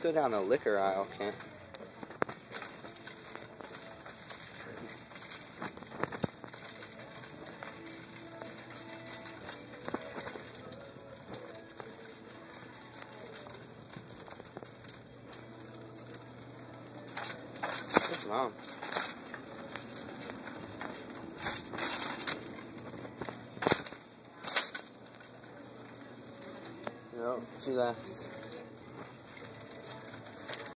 go down the liquor aisle, Kent. Where's Mom? No, she left.